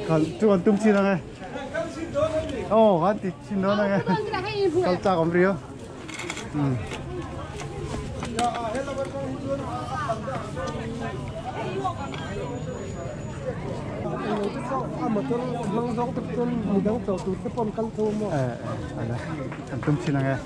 còn chuồn tung chi này ô có thịt xin đó này câu cha còn riêu ăn tung chi này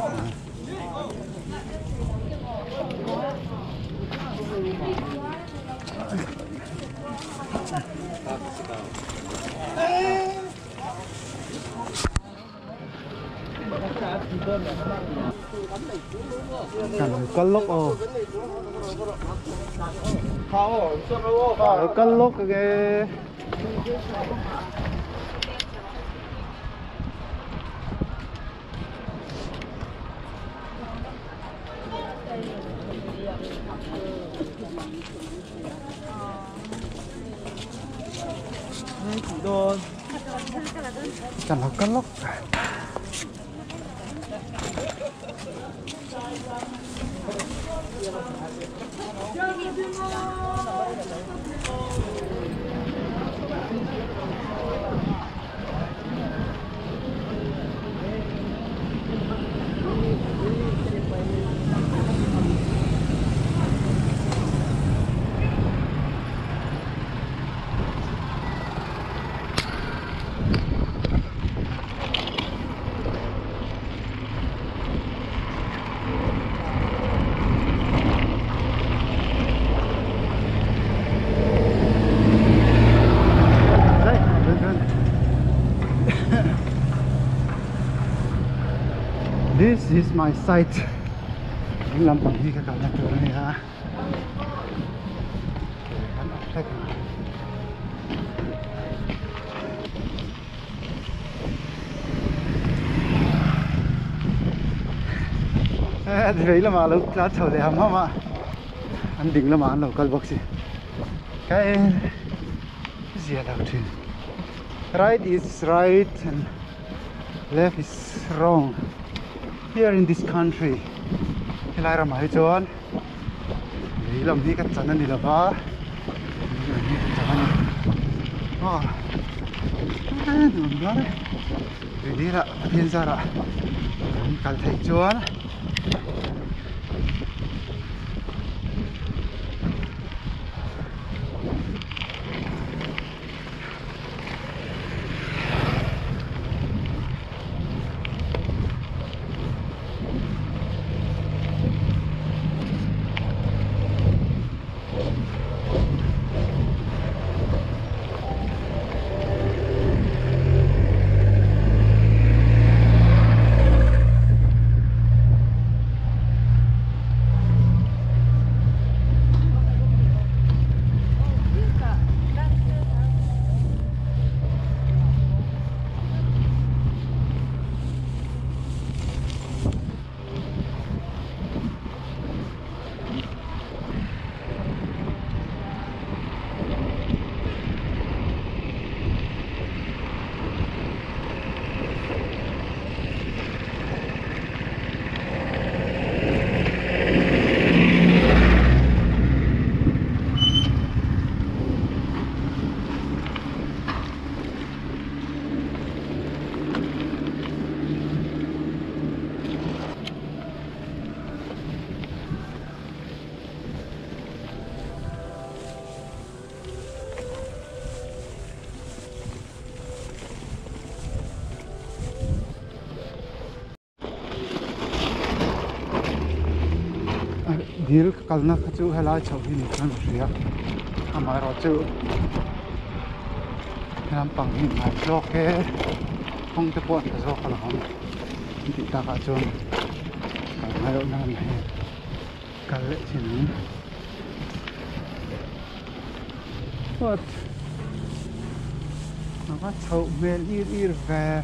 cần cân lốc ô cân lốc cái cần là cân lốc This is my site. Những làm bằng gì cả nhà cửa này ha. Thì vậy là mà lúc lá chầu để hầm mà anh định là mà anh đâu có bọc gì cái gì là chuyện right is right and left is wrong here in this country. Cái này là mấy chốn để làm gì cái chân này là ba đúng rồi để đi ra thiên gia ra cả thầy chốn Dil kalna khachu hala chawhi ni kan ria amai ro chu ram pang ni mai blok ke hong te pon zo kala hom ti ta ka chon kal mai ro na nei kal le chin what ma chau mel ir ve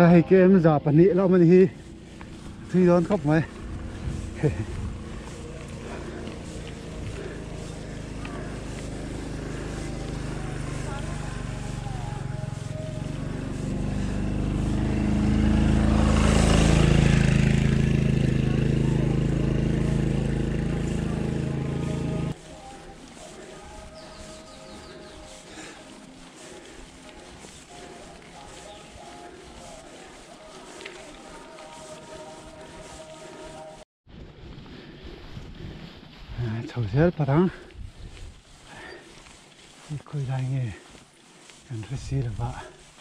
hay cái em giả bản địa lo mình hi thì đón khóc mày chầu xếp vào thắng khơi lại nghe cần phải xí là vợ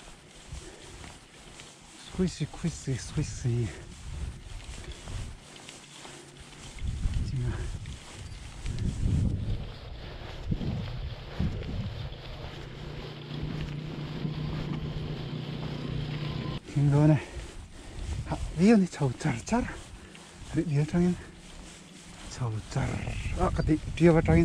squishy kinh đô này ví dụ chầu char đi trong chầu char cái đi vào trong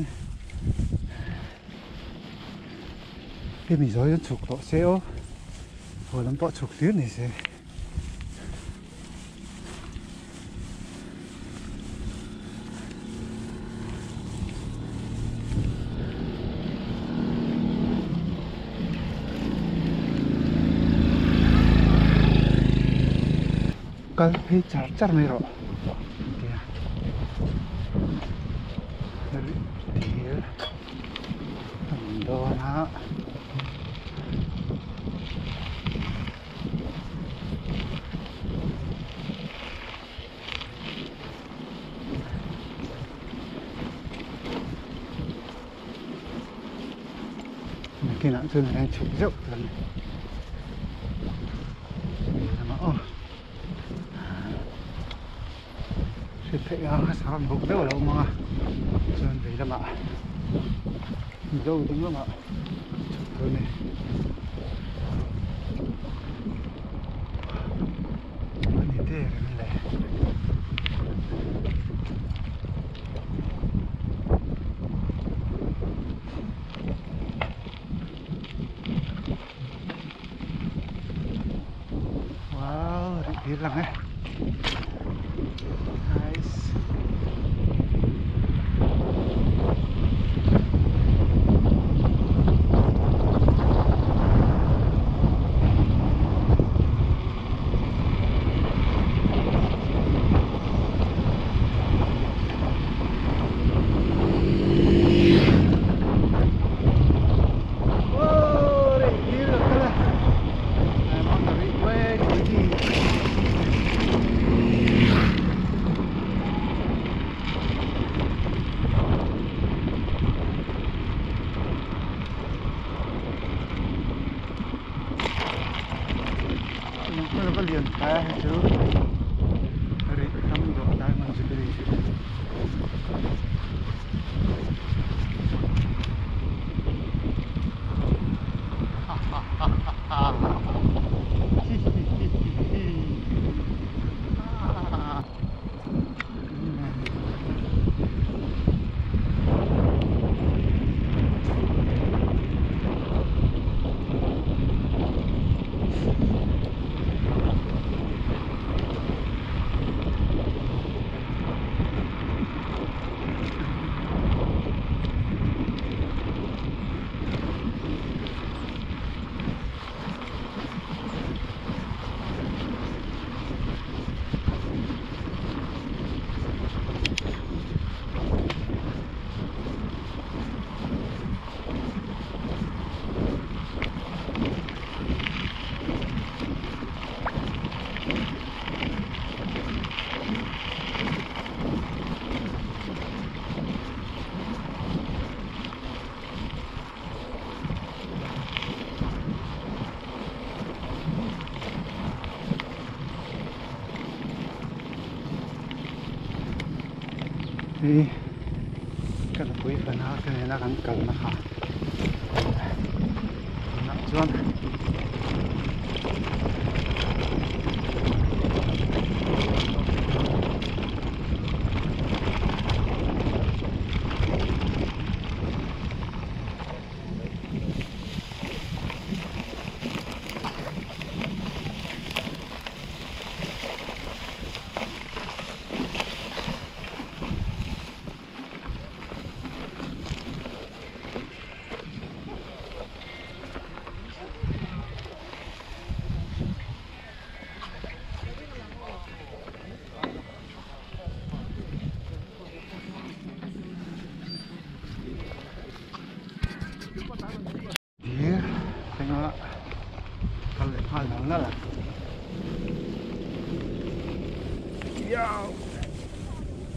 cái mình rồi chụp lộ xe ô hồi lắm bỏ chụp tiếng này xe cái phải char này rồi đó hả cái nạn dương này chụp rộng rồi sẽ thấy sao bụng đâu đâu mà sơn vậy là mà dâu đúng không ạ chụp thôi này như thế này wow đi lắm ấy nice nó có liền tay chứ đấy thăm độ tay mình sẽ đi thì cái quý phần nào thì nó gắn cần nó hả nặng chuông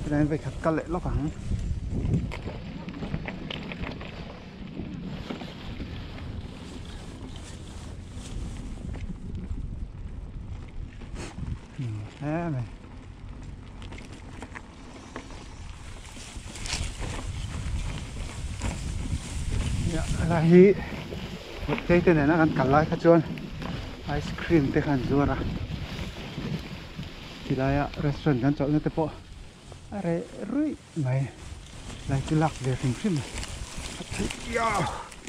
nên phải khát cá lệ lóc hẳn thế này là hi thế này nó ăn cả lại hết trơn ice cream thế khăn rồi à thì là restaurant kan chọn cái bộ are rui mày lại cái lạc về phim phim này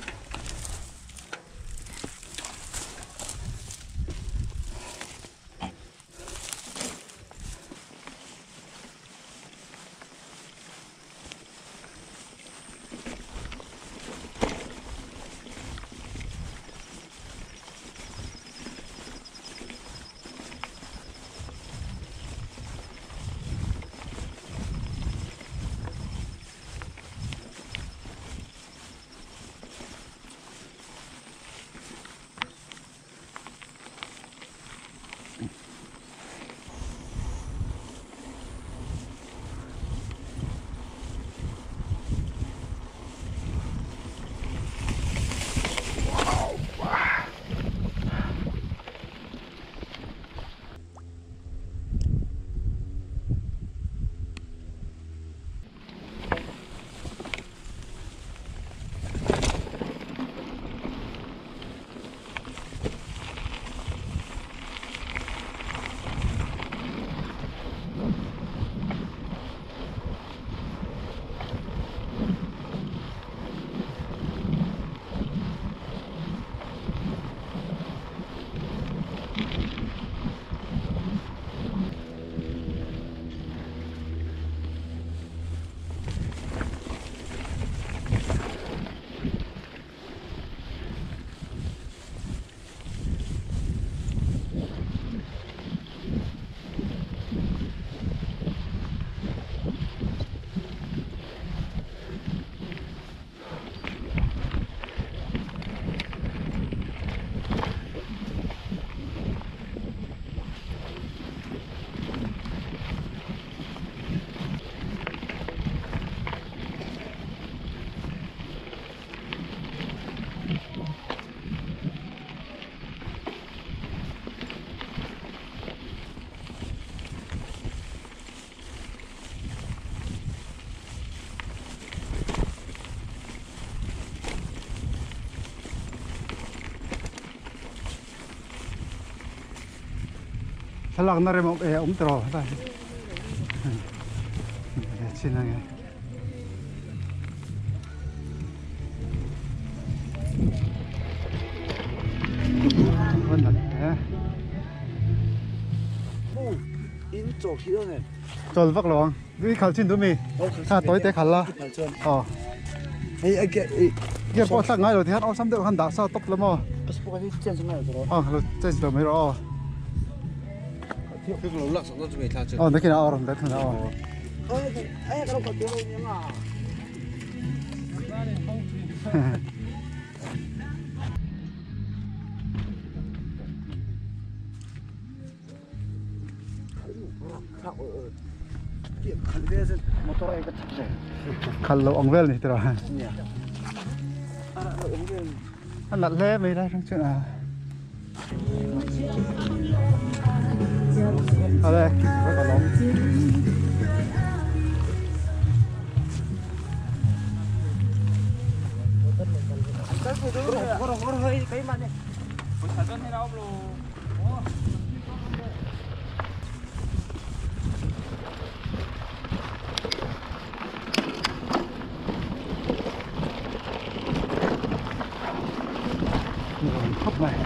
Thật lòng nó một ống trò vậy. Xin anh em. Vâng ạ. in chỗ khí đâu này. Tròn vắt lòng. Cái khảo xin tụi mình. Tối tế khảo la. Cái bỏ sang ngay rồi thì hát áo xăm được hắn đá sao tóc lắm mà. Rồi trên rồi mới rồi. 그 올라서 너 중에 다 저. 내게 나와라, 내게 나와. 아이 그럼 거 되는 칼레에서 모터가 이거 탑재. 칼로 엉벨 니더라. Anh đặt lê về đây trong chuyện nào. Ở đây, có cả lóng. Khóc này.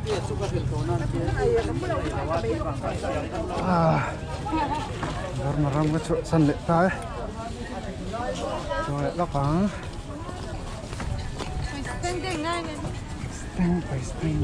Maram cái chỗ sân lệ tay rồi lóc vắng sting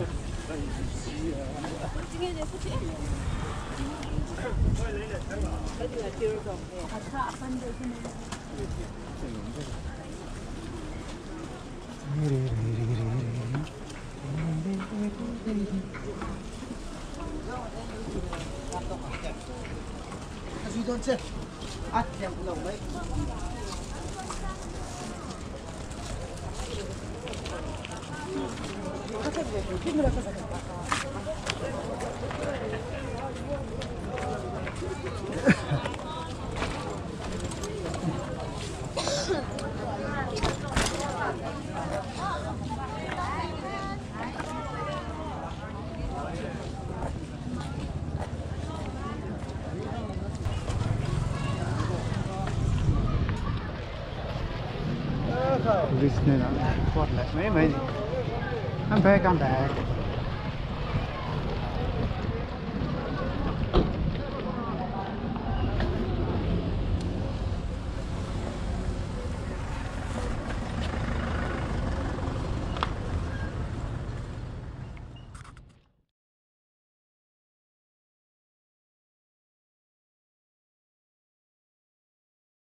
This is not what like me. I'm back.